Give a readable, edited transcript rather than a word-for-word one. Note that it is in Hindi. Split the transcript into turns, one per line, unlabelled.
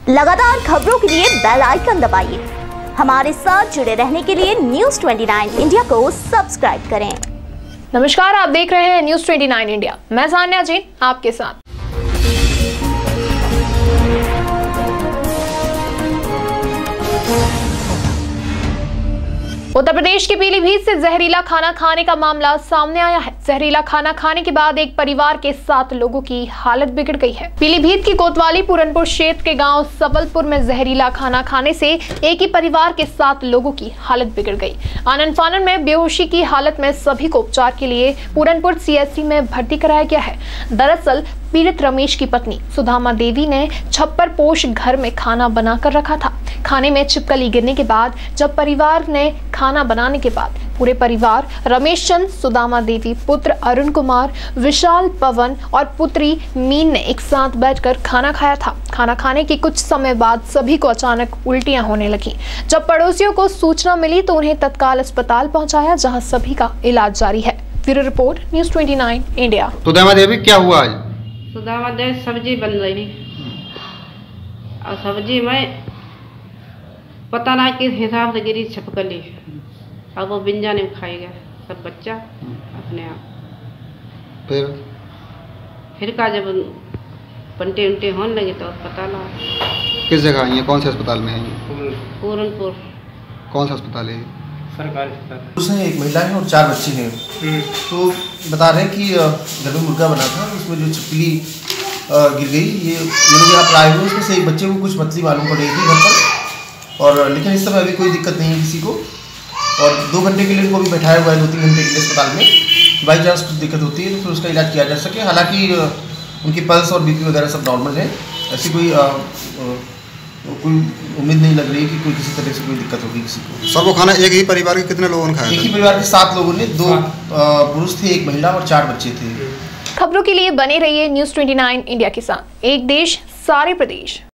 लगातार खबरों के लिए बेल आइकन दबाइए। हमारे साथ जुड़े रहने के लिए न्यूज़ 29 इंडिया को सब्सक्राइब करें।
नमस्कार, आप देख रहे हैं न्यूज़ 29 इंडिया। मैं सान्या जैन आपके साथ। उत्तर प्रदेश के पीलीभीत से जहरीला खाना खाने का मामला सामने आया है। जहरीला खाना खाने के बाद एक परिवार के 7 लोगों की हालत बिगड़ गई है। पीलीभीत की कोतवाली पूरनपुर क्षेत्र के गांव सबलपुर में जहरीला खाना खाने से एक ही परिवार के 7 लोगों की हालत बिगड़ गई। आनन फानन में बेहोशी की हालत में सभी को उपचार के लिए पूरनपुर सीएचसी में भर्ती कराया गया है। दरअसल पीड़ित रमेश की पत्नी सुदामा देवी ने छप्पर पोश घर में खाना बनाकर रखा था। खाने में छिपकली गिरने के बाद जब परिवार ने खाना बनाने के बाद पूरे परिवार रमेश चंद, सुदामा देवी, पुत्र अरुण कुमार, विशाल, पवन और पुत्री मीन ने एक साथ बैठकर खाना खाया था। खाना खाने के कुछ समय बाद सभी को अचानक उल्टियां होने लगी। जब पड़ोसियों को सूचना मिली तो उन्हें तत्काल अस्पताल पहुंचाया, जहां सभी का इलाज जारी है। Bureau report, news 29 India.
Sudama Devi, क्या हुआ आज?
सुदामा देवी सब्जी बन रही और सब्जी में पता ना किस हिसाब से गिरी छिपकली, अब वो बिंजा ने खाएगा सब बच्चा अपने आप। फिर का जब पंटे उंटे होने लगे तो पता लगा।
किस जगह आई है? कौन से अस्पताल में है?
पूरनपुर।
कौन सा अस्पताल है?
सरकारी अस्पताल। उसमें एक महिला है और 4 बच्चे हैं। तो बता रहे हैं कि घर में मुर्गा बना था, उसमें जो छिपकली गिर गई। ये लोग यहाँ पर आए हुए, उसमें से एक बच्चे को कुछ मछली मालूम पड़ रही थी घर पर, और लेकिन इस समय अभी कोई दिक्कत नहीं है किसी को। और 2 घंटे के लिए उनको भी बैठाया हुआ है, 2-3 घंटे के लिए अस्पताल में। बाई चांस कुछ दिक्कत होती है तो फिर उसका इलाज किया जा सके। हालांकि उनकी पल्स और बीपी वगैरह सब नॉर्मल है। ऐसी कोई उम्मीद नहीं लग रही कि कोई किसी तरह से कोई दिक्कत होगी किसी को।
सर, वो खाना एक ही परिवार के कितने लोगों ने खाया?
एक ही परिवार के 7 लोगों ने, 2 पुरुष थे, 1 महिला और 4 बच्चे थे।
खबरों के लिए बने रहिए न्यूज़ 29 इंडिया के साथ। एक देश, सारे प्रदेश।